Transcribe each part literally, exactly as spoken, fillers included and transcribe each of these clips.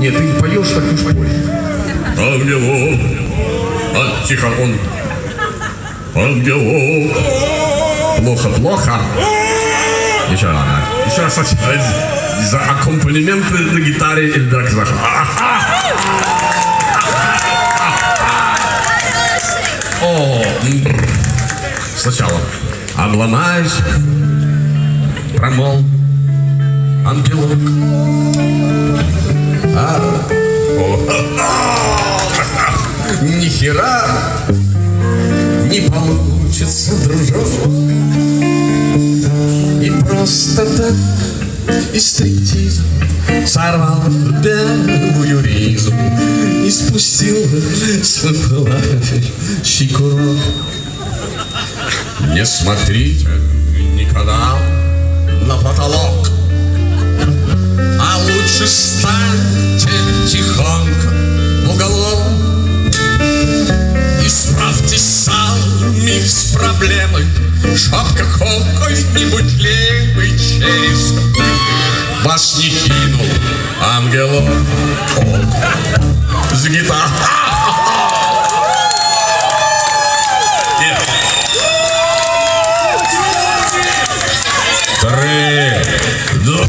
Нет, ты не поешь, так уж пой. Ангелок. А, тихо, он. Ангелок. Плохо, плохо. Еще рано. Еще раз за аккомпанемент на гитаре Эльдар Казахов. О, сначала. Обломайся, промол, ангелок. А, о, ни хера не получится, дружок. И просто так, и стриптизм сорвал белую ризу и спустил свой пылающий курок. Не смотрите никогда на потолок, а лучше станьте тихонько в уголок и справьтесь сами с проблемой, чтоб какой-нибудь левый через вас не кинул ангелок с гитарой. Три, два,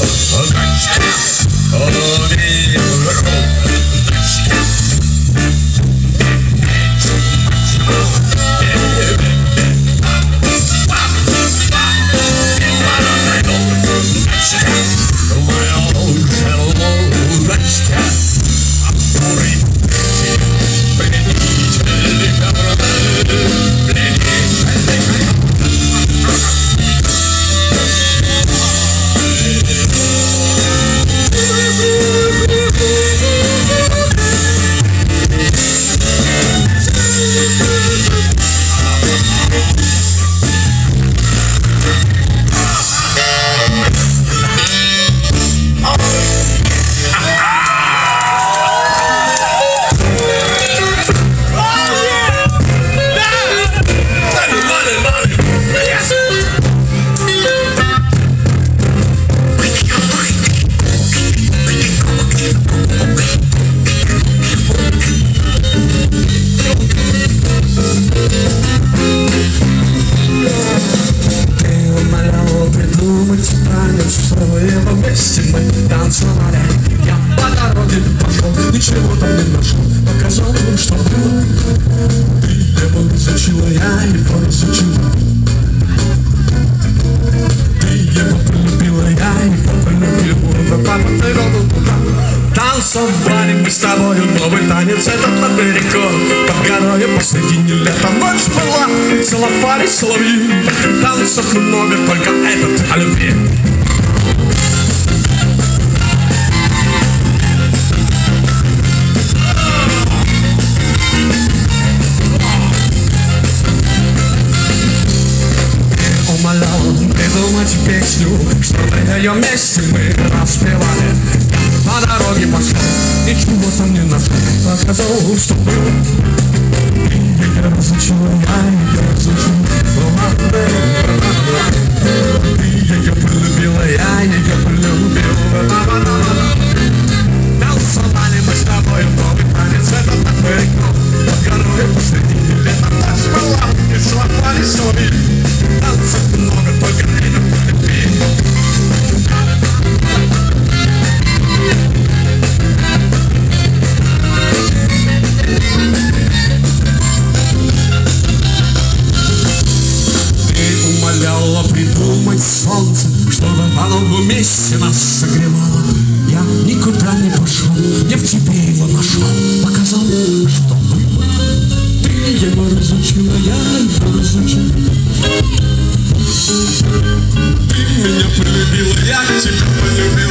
танцевали мы с тобою новый танец этот над берегом. Под горою посредине лета ночь была, целовались соловьи. Танцев много, только этот о любви. Ты умолял придумать песню, чтобы на ее месте мы распевали. По дороге пошел, ничего там не нашел, показал, что было. Ты ее разучила, я ее разучил. Ты ее полюбила, я ее полюбил. Танцевали мы с тобой новый танец, это такой игрок. Под горой посредине лета ночь была, и целовались соловьи. Танцев много, только это по любви. Придумать солнце, чтобы оно вместе нас согревало. Я никуда не пошел, я в тебе его нашел, показал, что было. Ты его разучила, я его разучил. Ты меня полюбила, я тебя полюбил.